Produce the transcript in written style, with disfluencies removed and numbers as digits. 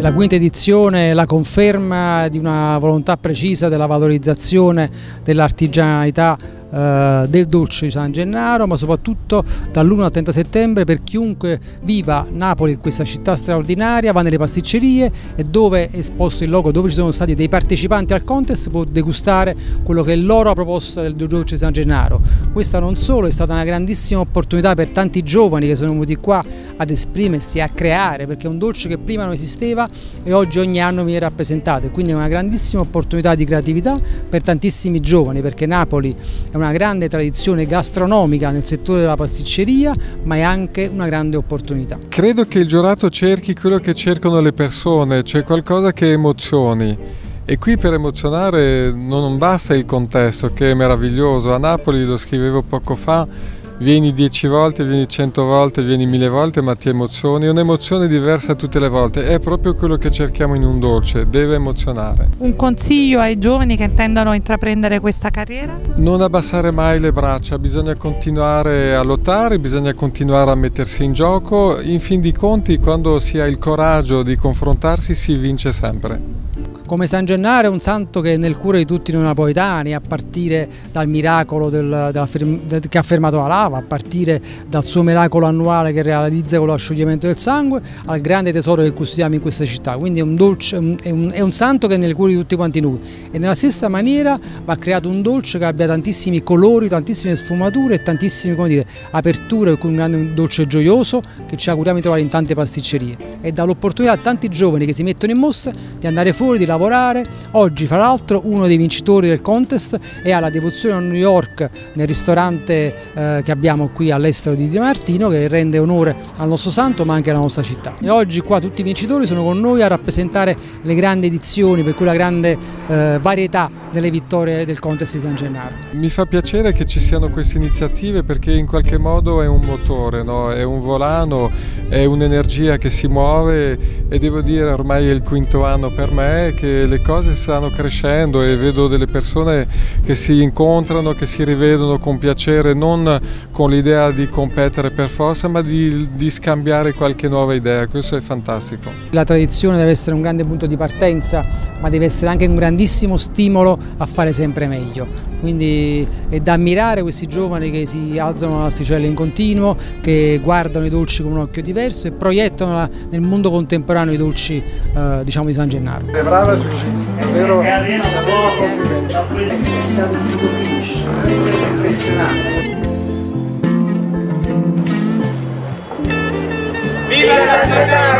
La quinta edizione è la conferma di una volontà precisa della valorizzazione dell'artigianalità del dolce di San Gennaro, ma soprattutto dall'1 al 30 settembre per chiunque viva Napoli, questa città straordinaria, va nelle pasticcerie e dove è esposto il logo, dove ci sono stati dei partecipanti al contest, può degustare quello che è l'oro proposta del dolce di San Gennaro. Questa non solo è stata una grandissima opportunità per tanti giovani che sono venuti qua ad esprimersi, a creare, perché è un dolce che prima non esisteva e oggi ogni anno viene rappresentato, e quindi è una grandissima opportunità di creatività per tantissimi giovani, perché Napoli è una grande tradizione gastronomica nel settore della pasticceria, ma è anche una grande opportunità. Credo che il giurato cerchi quello che cercano le persone, cioè qualcosa che emozioni. E qui per emozionare non basta il contesto, che è meraviglioso. A Napoli, lo scrivevo poco fa, vieni 10 volte, vieni 100 volte, vieni 1000 volte, ma ti emozioni. È un'emozione diversa tutte le volte. È proprio quello che cerchiamo in un dolce, deve emozionare. Un consiglio ai giovani che intendono intraprendere questa carriera? Non abbassare mai le braccia, bisogna continuare a lottare, bisogna continuare a mettersi in gioco. In fin di conti, quando si ha il coraggio di confrontarsi, si vince sempre. Come San Gennaro è un santo che è nel cuore di tutti noi napoletani, a partire dal miracolo che ha fermato la lava, a partire dal suo miracolo annuale che realizza con lo scioglimento del sangue, al grande tesoro che custodiamo in questa città. Quindi è un dolce, è un santo che è nel cuore di tutti quanti noi, e nella stessa maniera va creato un dolce che abbia tantissimi colori, tantissime sfumature e tantissime, come dire, aperture, con un dolce gioioso che ci auguriamo di trovare in tante pasticcerie, e dà l'opportunità a tanti giovani che si mettono in mossa di andare fuori, di lavorare. Oggi, fra l'altro, uno dei vincitori del contest è alla devozione a New York nel ristorante che abbiamo qui all'estero di Martino, che rende onore al nostro santo ma anche alla nostra città. E oggi qua tutti i vincitori sono con noi a rappresentare le grandi edizioni, per cui la grande varietà delle vittorie del contest di San Gennaro. Mi fa piacere che ci siano queste iniziative, perché in qualche modo è un motore, no? È un volano, è un'energia che si muove, e devo dire ormai è il quinto anno per me che le cose stanno crescendo e vedo delle persone che si incontrano, che si rivedono con piacere, non con l'idea di competere per forza, ma di scambiare qualche nuova idea. Questo è fantastico. La tradizione deve essere un grande punto di partenza, ma deve essere anche un grandissimo stimolo a fare sempre meglio. Quindi è da ammirare questi giovani che si alzano all'asticella in continuo, che guardano i dolci con un occhio diverso e proiettano nel mondo contemporaneo i dolci diciamo di San Gennaro. È brava, davvero. È stato un finish impressionante. Viva San Gennaro!